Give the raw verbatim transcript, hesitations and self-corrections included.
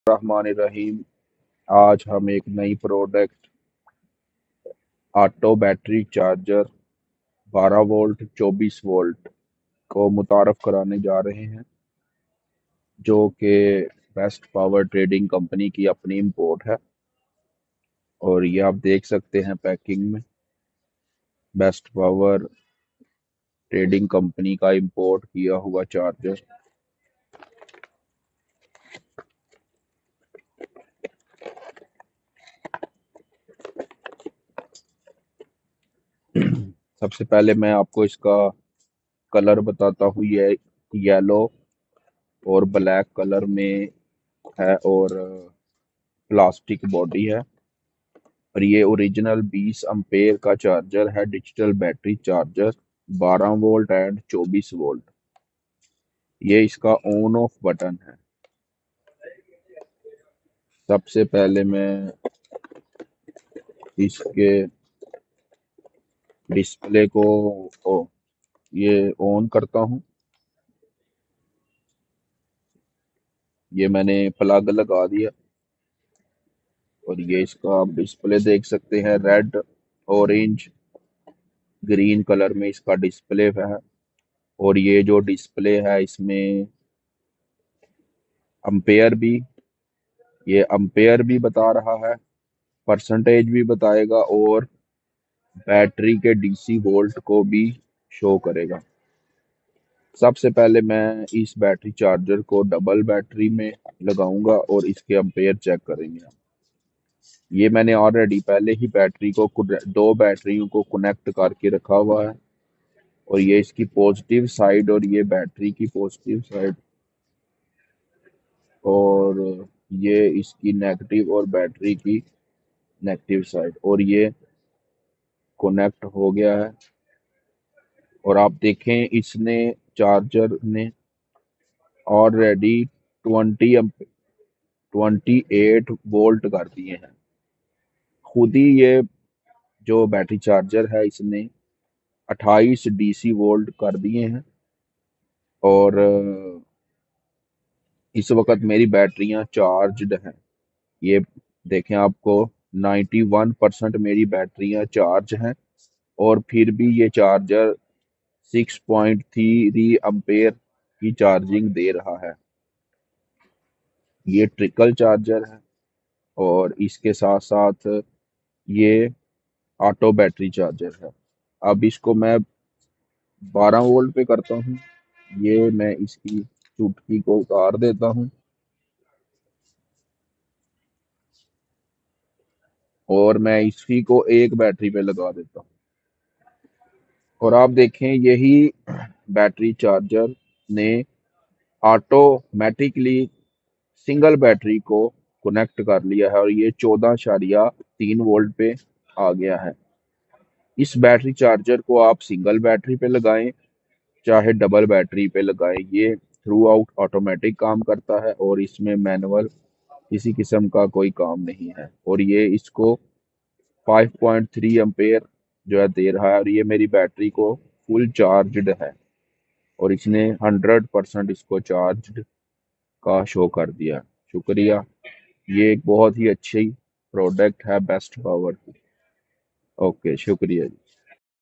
रहीम। आज हम एक नई प्रोडक्ट ऑटो बैटरी चार्जर बारह वोल्ट चौबीस वोल्ट को मुतारफ कराने जा रहे हैं, जो कि बेस्ट पावर ट्रेडिंग कंपनी की अपनी इंपोर्ट है। और ये आप देख सकते हैं पैकिंग में, बेस्ट पावर ट्रेडिंग कंपनी का इंपोर्ट किया हुआ चार्जर। सबसे पहले मैं आपको इसका कलर बताता हूँ। ये येलो और ब्लैक कलर में है और प्लास्टिक बॉडी है। और ये ओरिजिनल बीस अम्पेयर का चार्जर है, डिजिटल बैटरी चार्जर, बारह वोल्ट एंड चौबीस वोल्ट। ये इसका ऑन ऑफ बटन है। सबसे पहले मैं इसके डिस्प्ले को ओ, ये ऑन करता हूँ। ये मैंने प्लग लगा दिया और ये इसका आप डिस्प्ले देख सकते हैं। रेड, ऑरेंज, ग्रीन कलर में इसका डिस्प्ले है। और ये जो डिस्प्ले है इसमें अम्पेयर भी ये अम्पेयर भी बता रहा है, परसेंटेज भी बताएगा और बैटरी के डीसी वोल्ट को भी शो करेगा। सबसे पहले मैं इस बैटरी चार्जर को डबल बैटरी में लगाऊंगा और इसके अम्पेयर चेक करेंगे। ये मैंने ऑलरेडी पहले ही बैटरी को दो बैटरियों को कनेक्ट करके रखा हुआ है। और ये इसकी पॉजिटिव साइड और ये बैटरी की पॉजिटिव साइड, और ये इसकी नेगेटिव और बैटरी की नेगेटिव साइड। और ये कनेक्ट हो गया है। और आप देखें इसने चार्जर ने already twenty twenty eight volt कर दिए हैं। खुद ही ये जो बैटरी चार्जर है इसने अट्ठाईस डीसी वोल्ट कर दिए हैं। और इस वक्त मेरी बैटरियां चार्ज्ड हैं। ये देखें, आपको इक्यानवे परसेंट मेरी बैटरियां चार्ज हैं। और फिर भी ये चार्जर छह पॉइंट तीन एम्पेयर की चार्जिंग दे रहा है। ये ट्रिकल चार्जर है और इसके साथ साथ ये ऑटो बैटरी चार्जर है। अब इसको मैं बारह वोल्ट पे करता हूँ। ये मैं इसकी चुटकी को उतार देता हूँ और मैं इसी को एक बैटरी पे लगा देता हूँ। और आप देखें, यही बैटरी चार्जर ने ऑटोमेटिकली सिंगल बैटरी को कनेक्ट कर लिया है और ये चौदह इशारिया तीन वोल्ट पे आ गया है। इस बैटरी चार्जर को आप सिंगल बैटरी पे लगाएं चाहे डबल बैटरी पे लगाएं, ये थ्रू आउट ऑटोमेटिक काम करता है और इसमें मैनुअल किसी किस्म का कोई काम नहीं है। और ये इसको पाँच पॉइंट तीन एम्पेयर जो है दे रहा है और ये मेरी बैटरी को फुल चार्ज्ड है और इसने हंड्रेड परसेंट इसको चार्ज्ड का शो कर दिया। शुक्रिया। ये एक बहुत ही अच्छी प्रोडक्ट है बेस्ट पावर की। ओके, शुक्रिया जी।